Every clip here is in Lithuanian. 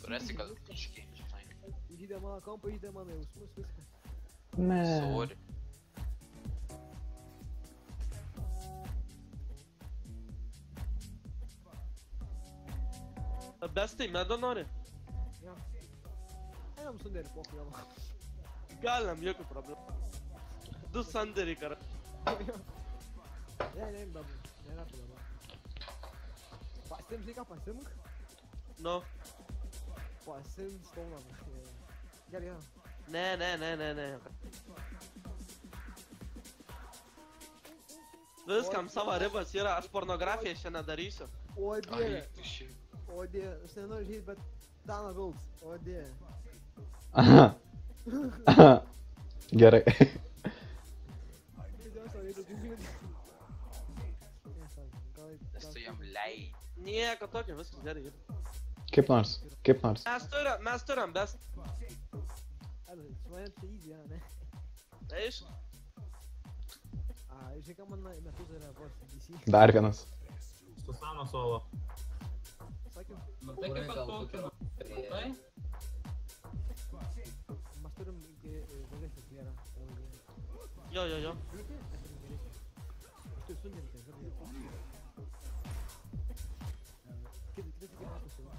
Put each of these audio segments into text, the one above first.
Suresti gal biškį, žinai. Žydė mano kampą, žydė mano jausmus, viską. Ne. Sorry. Bestai, medo nori? Jo. Einam sunderį pochų jama. Galim, jokių problemų. 2 sanderiai kara. Ne, dabar. Nėra problema. Pasim, žinai ką, pasimk? Nu. Pasim stauną. Gerai, gerai. Ne. Viskam savo ribas yra, aš pornografiją šiandien darysiu. O dieve, Ai, tu šiaip. o dieve, aš nenoriu žydėti, bet Dana Vilks, o dieve. Aha. Gerai. Esu jam lei. Nieko tokio, viskas gerai. Kaip nors, kaip nors. Mes turim best. Su manim čia easy, ne? Aišku. Žinai ką man metus yra vos DC. Dar vienas. Susano solo. Sakiau, Matai kaip atkaukinu. Tai? mes turim geresnį klierą. Jo. Aš turiu sunderį, tai žodžiu. Kitas iki metus jau.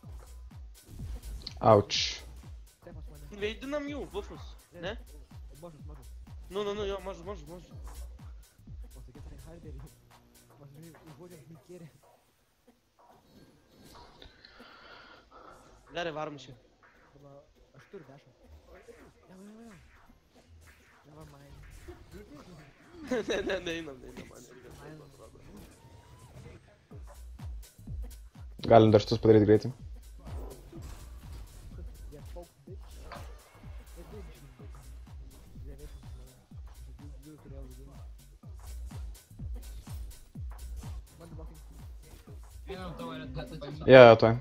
Auč. Taip pas mane. Veidinam jų, bufus. Ne? Mažus. Nu, jo, mažus. O tokie tryharderiai. Mas užuodžiam žmikėrį. Gerai, varom šį. Aš turiu 10. Jo. Never mind. Ne, einam, man irgi atrodo. Galim dar šitus padaryti greitai. Yeah, folk bitch. Einam tavo retą paimti. Jo, tuoj.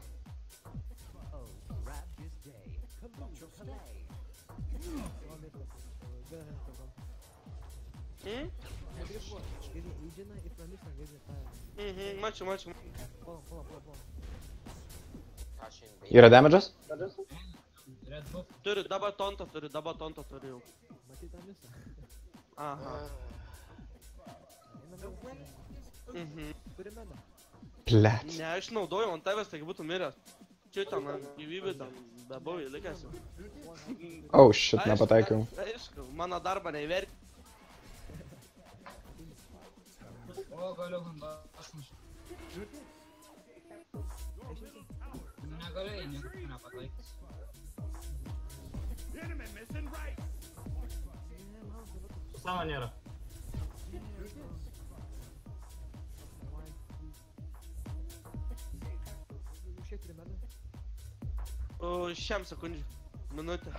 Mačiau. Yra damage'as? Red buff. Turiu double tonto turiu jau. Matai tą visą. Aha. Turi medą. Blet. Ne, aš naudojau ant tavęs, taigi būtų miręs. Čia ten, gyvybė ten, bebuvai likęs. Oh shit, nepataikiau. Aišku, mano darbą neįverti. O, galiu aš mušti. Negalėjai, nieko nepataikys. Susano nėra. Šiek turi medą. Šiam sekundžių. Minutę.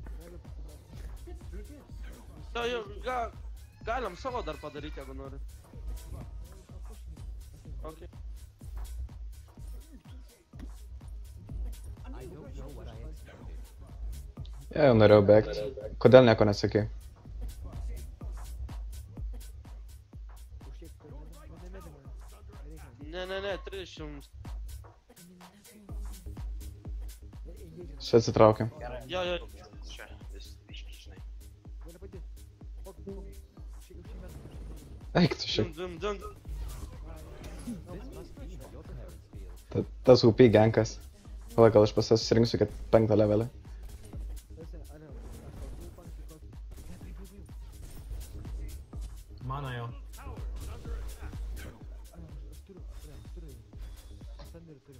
Jo, galim savo dar padaryti, jeigu nori. Ok. Jau norėjau bėgti. Kodėl nieko nesakei? Šiek turi medą. Mane medą man. Ne, 30. Čia atsitraukiam. Jo. Čia, vis biškį, žinai. Gali padėti. Šiek medą. Eik tu šiek. Dum. Tas UP gankas. Pala, gal aš pas jas susirinksiu 5 levelį. Mano jau. Aš turiu. Sanderį turiu.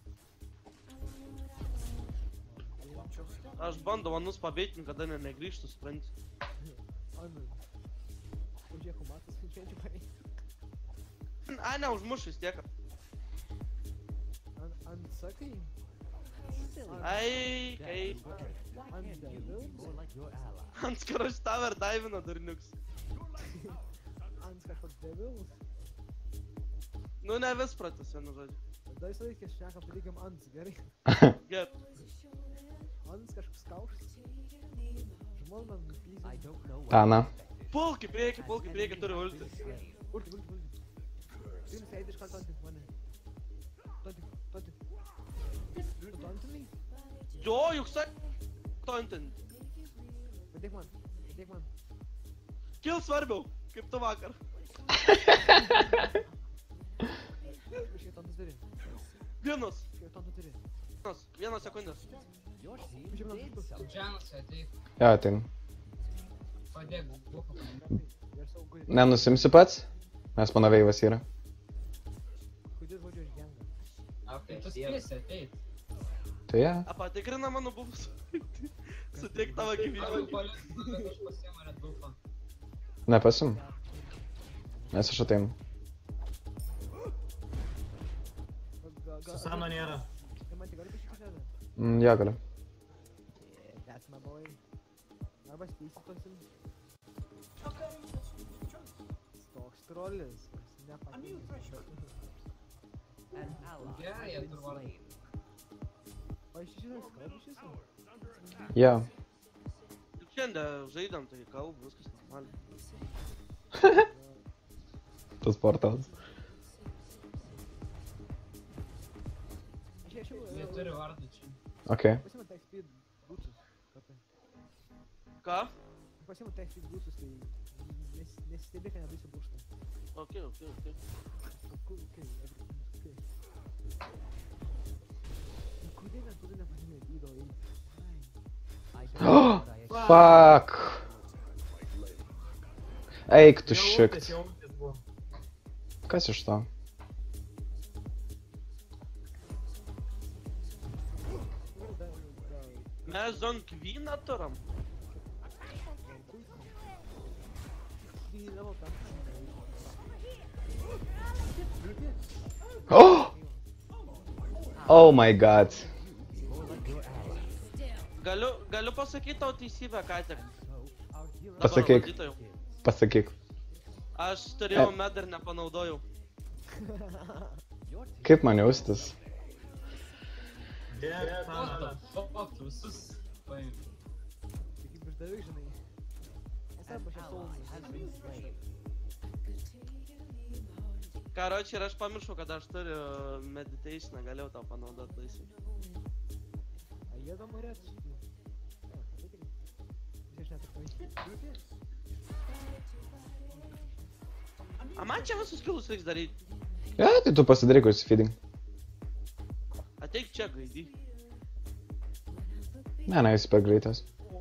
Aš bandau anus pabeitin, kada negrįžtų, supranti. Anu. Užėku matas, skaičiuojančių pareikti. Ai, ne, užmuš vis tiek. Ant sakai? Ai. Ant devils? Ant skaraš taver daivino durniuks. Ant kažkoks devils? Nu, ne vis pratas, vienu žodžiu. Tada visą laiką šnekam, padarykim ants, gerai? Gerai. Ants kažkoks kauštas. Žmona nuplyzė. Ana. Pulk į priekį, turi ulti. Ulti. Pirms eiti iš karto ant mane. Tonti. Tu tontinai? Jo, juk tauntinti. Padėk man. Kill svarbiau, kaip tu vakar. Šeitanus turi. Vienas. Šeitanų turi. Vienas sekundės. Džianas ateik. Jo, ateinu. Padėk bufą. Ir saugu. Nenusimsi pats? Nes mano veivas yra. Kodėl žodžiu iš gengą? Tai tu spėsi ateit. Tai ja. Patikrina mano buvus. Suteik tavo gyvybę. Aš pasiemu Red Bullą. Nepasim. Nes aš ateinu. Susano nėra. Man tik gali kažkaip Ja, galiu. That's my boy. Arba spėsi tosim. Toks trolis. Nepatinka. Gerai, jie tur vartai. O iš šitą skalbį šitą? Ja. Šiandien žaidam, tai kalbu, viskas normaliai. Tas portalas. Jie turi vardą čia. Okei. Pasimu tech speed būtus. Ką? Pasimu tech speed būtus, tai nesistebėk, kad nedarysiu būštą. Okei. Kodėl nepasimu įdo į? Fuck. Eik tu šikt. Kas iš to? Mes Zone Queen'ą turam. Oh my god. Galiu pasakyti tau teisybę, ką tik. Pasakyk. Pasakyk. Aš turėjau med ir nepanaudojau. Kaip man jaustis? Fuck, visus paim. Tai kaip išdavai, žinai. Esą Karoči, ir aš pamiršau, kad aš turiu meditationą, galėjau tau panaudoti laisvai. A jie tam norėtų šitai. Aš net ir pavyzdžiui. A man čia visus kilus reiks daryti. Ja, tai tu pasidaryk feeding. Ateik čia, gaidy. Ne, jis per greitas.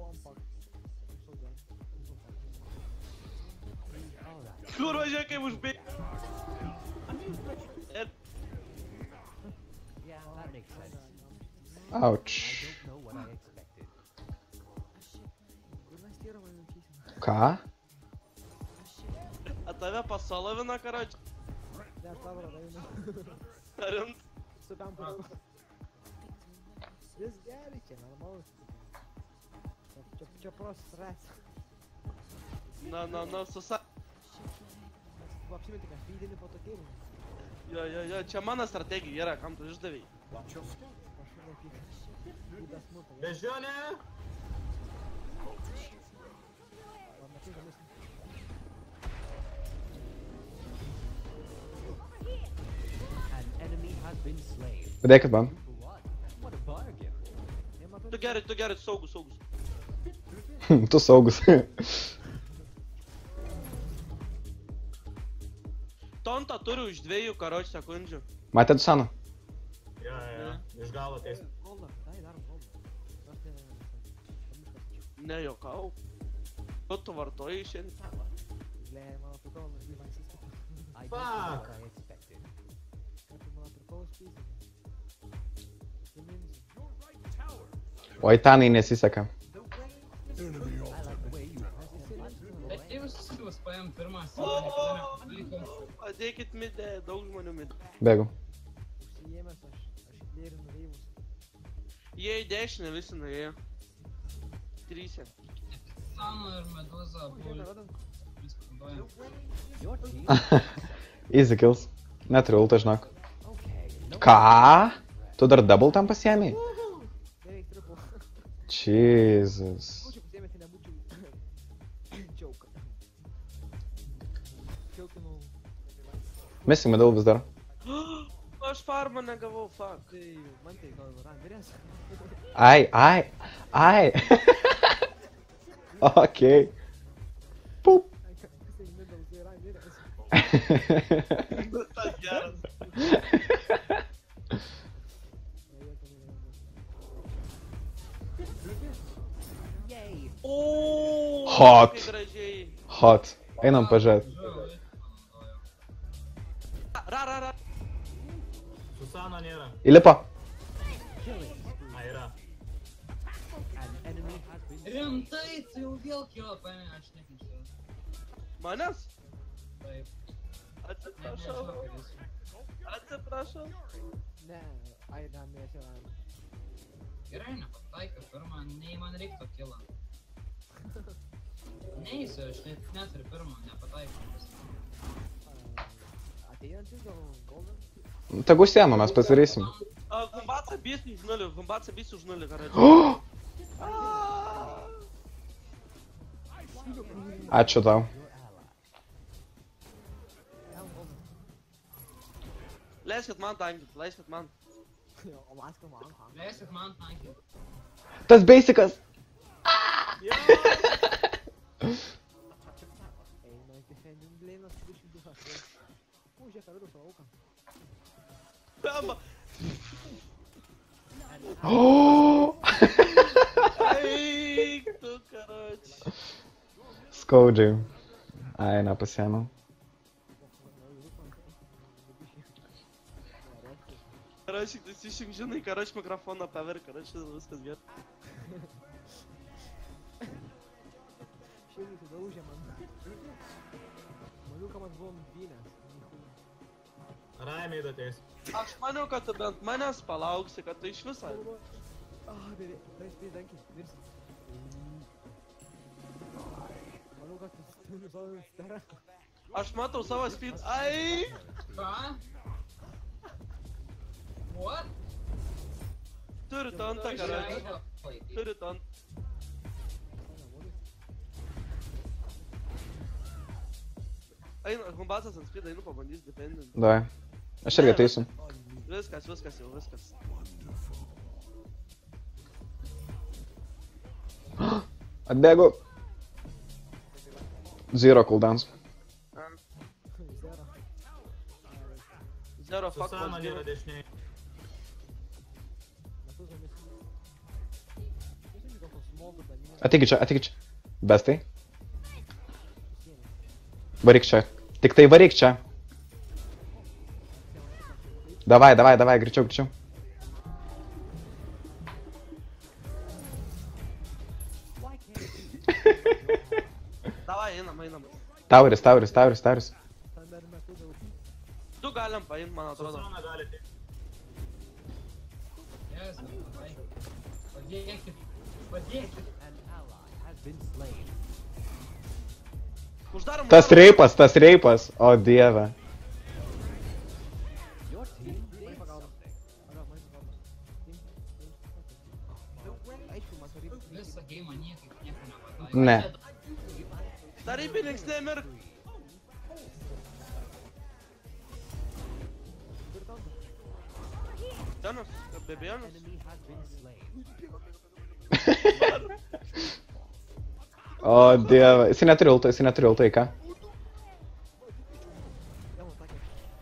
Kur važiuoja, kaip užbėg. Ir Ouch. Ką? a tave pasolovina, karoči. Ne, tavo raina. Rimt. Su tam turiu. Vis gerai, čia normalus. Čia prosas ras. Na, susa... Tu apsimetė, kad feedini po tokiai. Jo, čia mano strategija yra, kam tu išdavėjai. Prašau nepyk. Būdas smutą. Bežionė! Man matai, žalis. Padėkit man. Tu gerai, saugus. Tu saugus. Tontą turiu už 2 karoči sekundžių. Matėt Saną? Jo, iš galo teis. Goldą, dai, darom goldą. Nors ne... Nejokau. Tu vartoji šiandien. Ble, mano prikolas gyvasis. Fuck! Ką tu mano prikolas pysė? Oi, Tanai nesiseka. Bet tai visus kilus paėm pirmas. Padėkit midė, daug žmonių midė. Bėgu. Užsijėmęs aš įplėrinu veivus. Jie į dešinę visi nuėjo. 3. Sano ir Meduza buvo. Easy kills. Neturiu ultą, žinok. Ką? Tu dar double tam pasiėmei? Beveik triple. Jesus. Būčiau pasiėmęs, tai nebūčiau... Džiauka. Džiaukinau. Missing middle vis dar. Aš aš farmą negavau, fuck. Tai man tai gal randirės. Ai. Okei. Pup. Tai middle, tai randirės. Tas geras. Oooo. Hot. Kaip gražiai. Hot. Einam pažiūrėt. Ra. Susano nėra. Įlipo. A, yra. Rimtai, tai jau vėl kilo paėmė, aš nekinčiau. Manęs? Taip. Atsiprašau. Atsiprašau. Ne, ai, damės yra. Gerai, nepataikiau pirmą, nei man reiktų kilą. Neįsiu, aš neturiu pirmą, nepataikiau. Ateinantis gal golden? Tegu užsiema, mes pasidarysim. Gumbatsa bys už nulį, karai. Ačiū tau. Leiskit man tankint, leiskit man. O maskų man, ha. Leiskit man tankį. Tas basicas. Jo. Eina defending lane, 22. Užė kartu su auką. Bamba. Oh! Eik tu, karoč. Skaudžiai. Ai, nepasiėmiau. Karoč, tu išink žinai, karoč mikrofoną paver, karoč, viskas gerai. Šiandien tada užė man. Maniau, kad man buvo nuvynęs. Raimiai dateis. Aš maniau, kad tu bent manęs palauksi, kad tu iš viso. Beveik, tai spės dankį, virsit. Manau, kad tu savo stara. Aš matau savo speed. Ai! Ką? What? Turi tantą, karoč. Turi tantą. Eina, Humbatsas ant speed, einu pabandys defendint. Davai. Aš irgi ateisiu. Viskas jau, viskas. Atbėgu. Zero cooldowns. Zero fuck Susano was nėra zero. dešiniai. Ateikit čia. Bestai. Varyk čia. Tik tai varyk čia. Davai, greičiau. Davai, einam. Tauris. Ten dar metu daug. Du galim paimt, man atrodo. Susano gali tik. Yes, padėkit. Uždarom. Tas reipas. O dieve. Mane pagalba. Mane pagalba. Aišku, man turi Visą geimą nieko nepataikau. Ne. Tarybininks nemirk. Tenas, bebejonas. O dieve. Jisai neturi ulto, į ką? Jam atakė.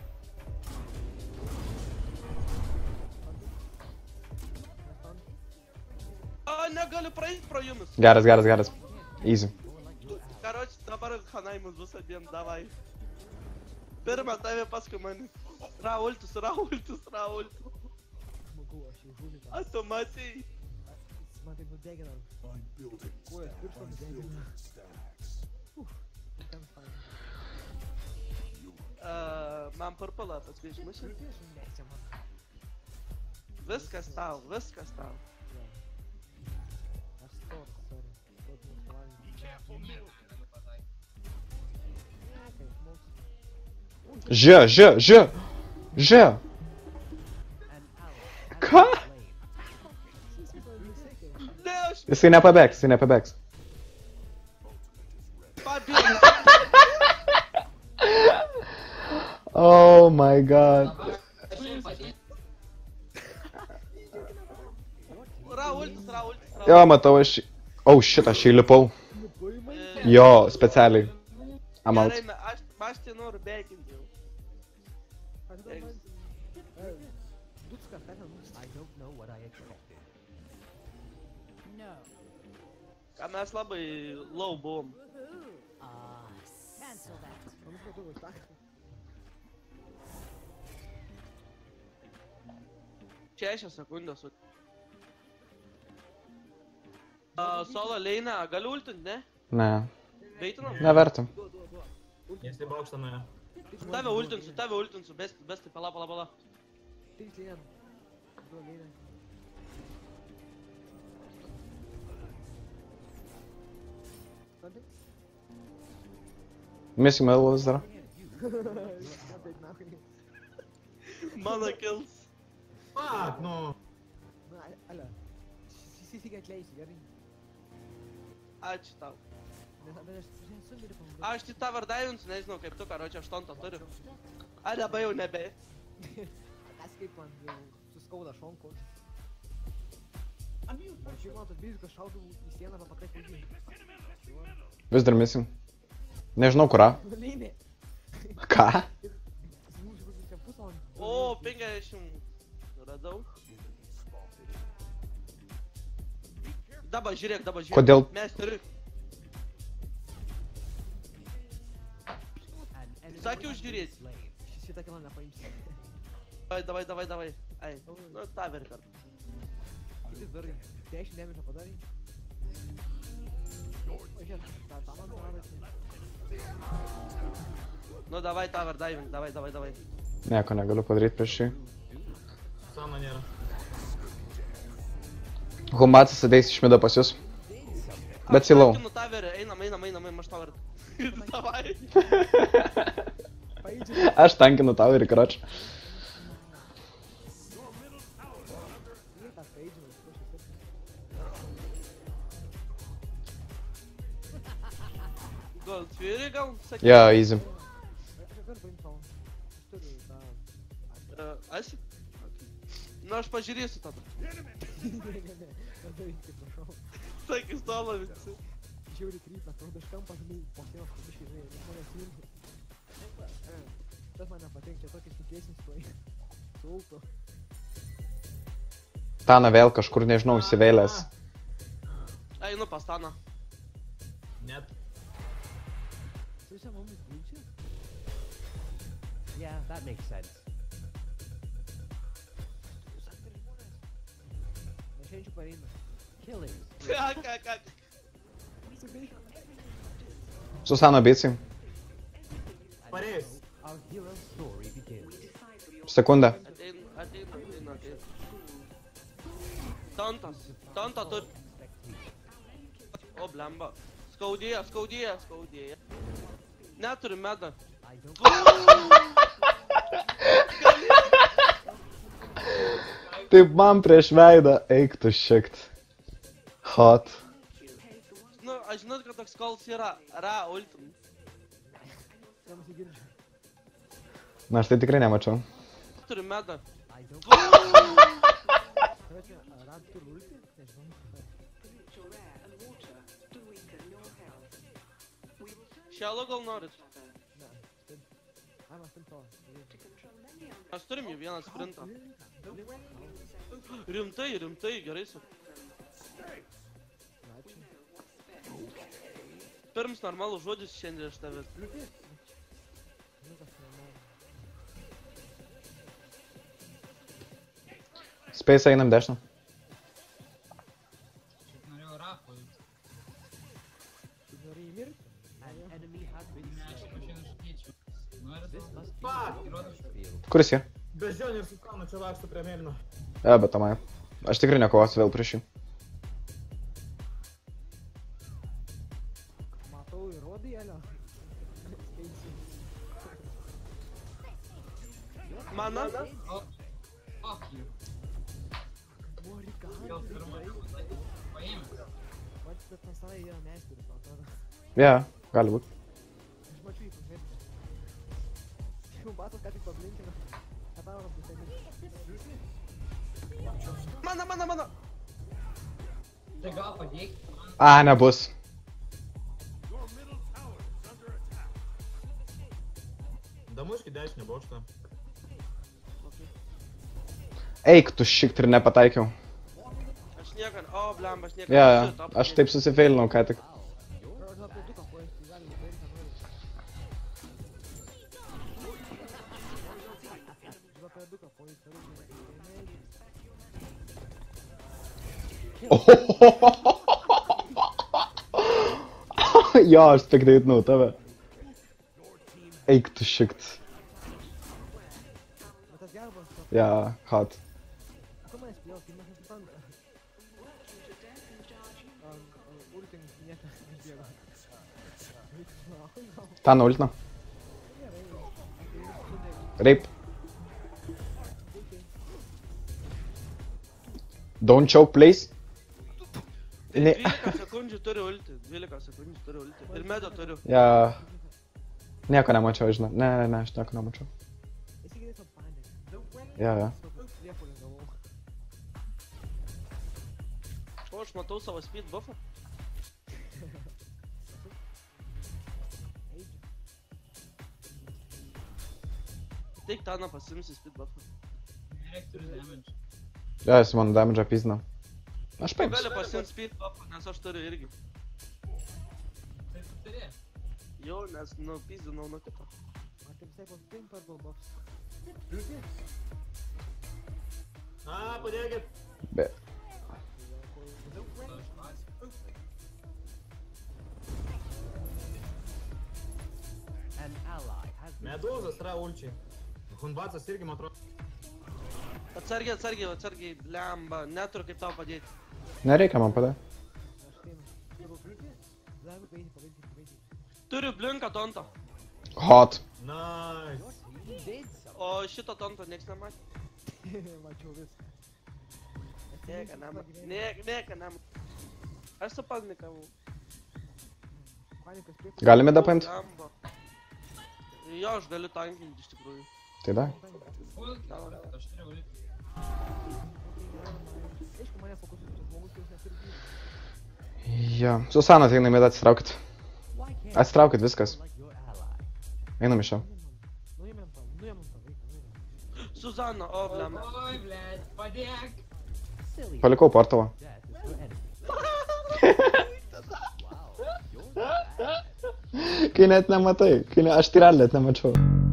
A, negaliu praeit pro jumis. Geras. Easy. Karoč, dabar Hanai mus bus abiem, davai. Pirmą tave, paskui mane. Raultus. Žmogu, aš jau žūliu. A tu matei? Man taip nudegina. Kojas pirštas nudegina. Ten fain. Man purpalą paskui išmušė. Mėgsta man. Viskas tau. Aš storas, sorry. Tot mūsų valgyti. Čia mirką negaliu pataikyti. Kaip mūsų. Ž. Ką? Ne, aš Jisai nepabėgs. pabėgau. Oh my god. Aš jums padėsiu. ultis, Ra. Jo, matau, aš... Oh, shit, aš įlipau. Jo, specialiai. I'm out. Gerai, aš tai noriu bėginti jau. Ką mes labai low buvom. Šešias sekundės. Solo leina, gali ultint, ne? Ne, Beitinam? neverta. Jis į bokštą nuėjo. Su tave ultinsiu, bestai, pala. Missing middle vis dar. Mano kills. Fuck, nu. Alio, susisiek atleisiu, gerai? Ačiū tau. Bet aš esu miripam. Aš tai tau vardaivinsiu, nežinau kaip tu, karočią, 8 turiu. A, dabar jau nebe. Kas kaip man jau suskauda šonko. Aš jau matot, bizkas šaudau į sieną, bet patek į jį. Vis dar missing. Nežinau, kurą. Lėmė. Ką? O, 50. Radau. Dabar žiūrėk. Kodėl? Mes turiu. Sakiau žiūrėti. Šitą kilą nepaimsi. Davai. Ai, nu tą verkar. Kitis dar 10 damage padarė. O, žiūrėk, tą man padarė. Nu, davai tą vardavimą, davai. Nieko negaliu padaryti prieš jį. Susano nėra. Humbatsas ateis iš mido pas jūs. Bet silau. Aš tankinu tą verį, einam, aš tą verį. Davai. Aš tankinu tau ir karoč. Gal tviri, gal? Sakyk. Jo, easy. Aš? Nu, aš pažiūrėsiu tada. Sakai, stolo visi. Žiauri krypą, atrodo iš kampo, žinai, po sienos pabiškai, žinai, žmonės myli. Tas man nepatinka, čia tokiais tikėsims tuoj. Su ultu. Tana vėl kažkur, nežinau, įsivėlęs. Einu pas Taną. Net. Tu čia mumis gulčia? Yeah, that makes sense. Nešenčių pareina. Killing. Ką? Susano bitsai. Pareis. Our hero's story begins. Sekundę. Ateina. Tanta turi. O, blemba. Skaudėja. Neturi medą. I don't Taip man prieš veidą, eik tu šiekt. Hot. Nu, aš žinot, kad toks calls yra Ra ultim. Nenusigirdžiu. Na, aš tai tikrai nemačiau. Turi medą. I don't Čia, rad turi ulti? Nežinau. Šelo gal norit? Ne, stim. Ai, man stim to. Mes turim jau vieną sprintą. Rimtai, gerai su. Ačiū. Pirms normalų žodžius šiandien iš tavęs. Nu, kas nemanau. Space einam dešinę. Šiaip norėjau Rafą. Tu nori įmirti? An enemy has been Ne, aš slain. šiandien šukėčiau. Nori This must be Fuck! the field. Kuris jie? Bežionį ir Susano čia laksto prie mėlyno. Bet tamai. Aš tikrai nekovosiu vėl prieš jį. Matau įrodai, Elio. Mana? Fuck you. Gal pirmą paėmęs. Vat pas tave yra mesteris, man atrodo. Ja, gali būt. Aš mačiau jį konkrečiai. Jau batas ką tik pablinkino. Ką tavo bus ten? Mana! Tai gal padėkit man. A, nebus. Damuški dešinį bokštą. Eik, tu šikt ir nepataikiau. Aš nieko, o, blemba, aš nieko. Jo, aš taip susifeilinau ką tik. Gal pietuką paėsti, gali paėti, ką nori. Gal pietuką paėsti, Jo, aš tik reitinau tave. Eik, tu šikt. Bet tas gerbas, Ja, hot. tu manęs pjau, tai mes nesupranta. Ulting niekas nebėga. Tą nuultino. Rape. Don't choke, please. Ne. 12 sekundžių turi ulti. 12 sekundžių turi ulti. Ir medo turiu. Ja. Nieko nemačiau, žinau. Ne, aš nieko nemačiau. Esi gerai to panė. Ja. Liepulį gavau. O, aš matau savo speed buffą. Teik Tana pasimsi speed buffą. Beveik turiu damage. Ja, jis man damage pizna. Aš Tu paimsiu. gali pasimti speed buffą, nes aš turiu irgi. Tai tu turi. Jo, nes nupizdinau nuo kito. Man tai visai paspink per daug buffs. A, padėkit. Be. An ally has been Medūzas yra ulčiai. Hunbacas irgi, man atrodo. Atsargiai, blemba. Neturiu kaip tau padėti. Nereikia man padėti. Aš teinu. Gali paėti, paėti. Turiu blinką tontą. Hot. Nice. O šito tonto nieks nematė. Mačiau viską. Nieka nam. Aš supanikavau. Panikas priepų. Galime da paimti? Blemba. Jo, aš galiu tankinti iš tikrųjų. Tai da. Ult, aš turiu ult. Aišku, mane fokusuoja tas žmogus, kuris neturi gyvybės. Ja. Susana ateina į medą, atsitraukit. why can't Atsitraukit viskas. like your ally? Einam iš čia. Nuėmėm tą vaiką. Suzana, o blemba. Oi, blėt, padėk. Silly. Palikau portalą. Death is for enemy. Wow, you're bad. Kai net nematai. Aš tai realiai net nemačiau.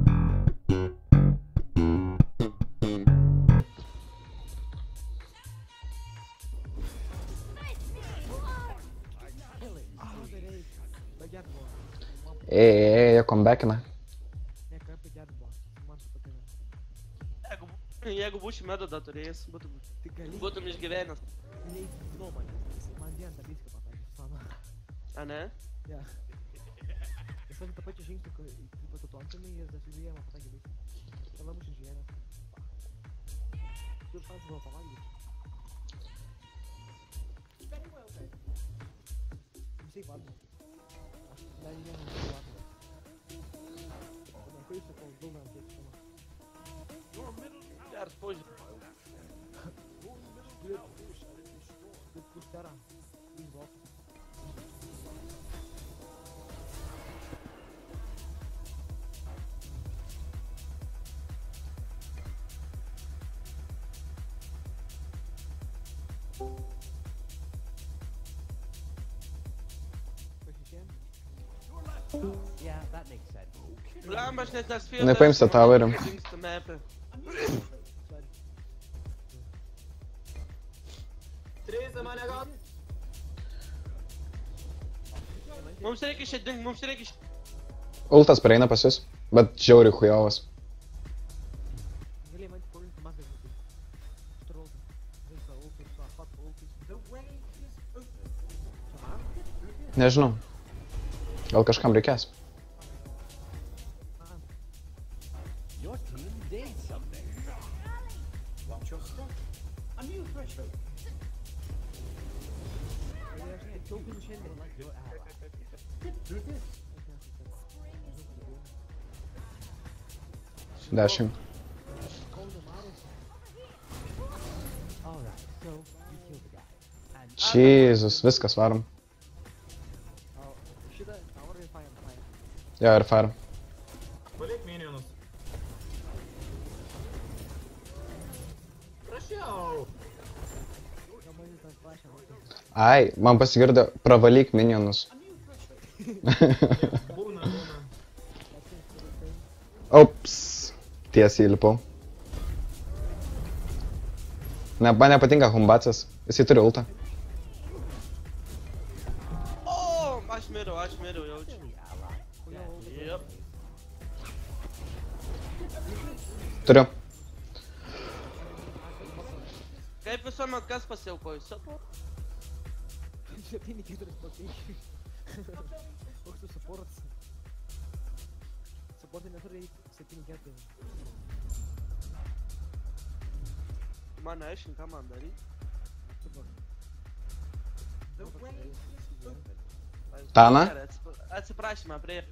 Jie comebackina. Ne, ką apie gerbą. Man tai patina. Jeigu būčiau medodą turėjęs, Tik gali. būtum išgyvenęs. Neįtikino manęs. Man dieną tą viską pasakė, Susana. A ne? Ja. Jis sakė tą pačią žingsnį, kai patutontami ir dasivyjama pasakė viską. Tai labai išgyvenęs. Tu pats buvo pavalgyti. Visi valgo. Aš dar vieną valgo. Tada kai sakau, daugam tiek šama. Geras požiūrį. Kaip pustera. Išbaltas. Yeah, that makes sense. Blemba, aš net nespėjau. Nepaimsi tą vairą. Dingsta mapė. Trys mane gal. Mums reikia šią dingti, mums reikia šią... Ultas pareina pas jūs, bet žiauriai chujovas. Galėjai man skolinti masę žinai. Štrolta. Visą ultus, su hot ultus. Nežinau. Gal kažkam reikės. Your team did something. Watch your step. A new threshold. Galėjai aš tik čiaupinį šiandien. Like your ally. Get through this. 10. Kaunų marės. All right, so you killed the guy, Jėzus, viskas varom. O šitą, Tower ir Fire. Jo, ir fire. Palik minionus. Prašiau. Gamai tas prašė. Ai, man pasigirdo pravalyk minionus. Būna. Ops. Tiesiai įlipau. Ne, man nepatinka Humbacas. Jisai turi ultą. O, aš miriau, jaučiu. Jep. Turiu. Kaip visuomet kas pasiaukoju? Support? 7-4 pakeičiai. Koks tu supportas? Supportai neturi 7-4. Man neaiškink, ką man daryt. Tana? Gerai, atsiprašymą prie.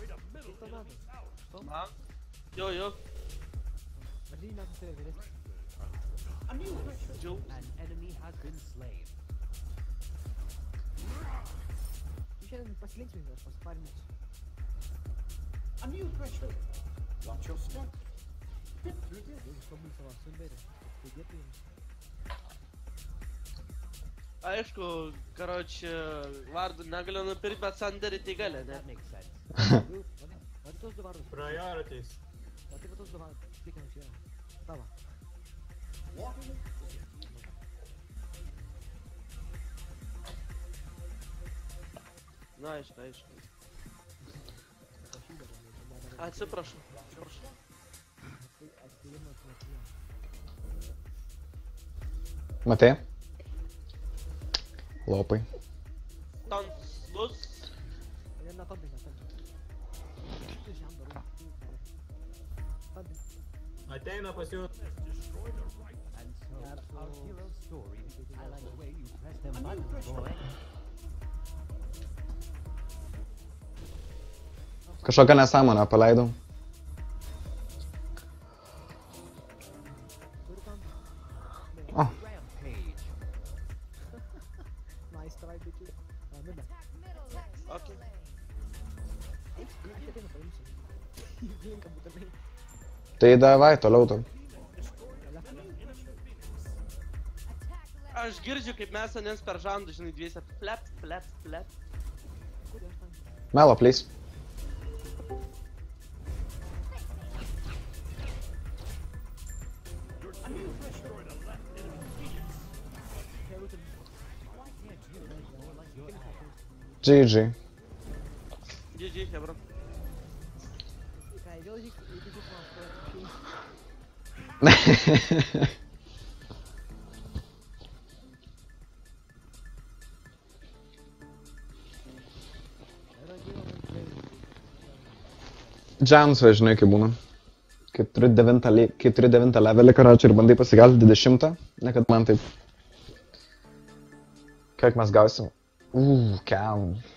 Man? Jo. Vadinį metų tave vyresnį. Džiau. An enemy has been slain. Tu šiandien pasilinksminęs pasiparinęs. A new threshold. Watch your step. Jeigu skambui savo sunderį, tai dėtų jums. Aišku, karoči, vardų negaliu nupirkti, bet sanderį tai gali, ne? That makes sense. Vat tos du vardus. Priorities. Vat tai va tos du vardus. Klikinu čia. Tava. Na, aišku. Atsiprašau. Atskirimas neturėjo. Matai? Lopai. Tanslus. Netampi. Tu šiam darau. Tampi. Ateina pas jų. And so, our hero's story. I like the way you press them buttons, boy. Kažkokią nesąmonę paleidau. Turi tampi. O, Rampage. Nice try, bitches. Mida. Ok. Aš ateinu paimsiu. Linką būtinai. tai davai, toliau tu. Aš girdžiu, kaip mes anės per žandų, žinai, dviese. Flap. Kur aš tampi? Melo, please. GG. GG, hebra. Ką, vėl žiūrėk, jeigu tu man atrodo. Džans, žinai, kaip būna. Kai turi 9 levelį, karočią, ir bandai pasikelti 20, ne kad man taip. Kiek mes gausim? Kiam.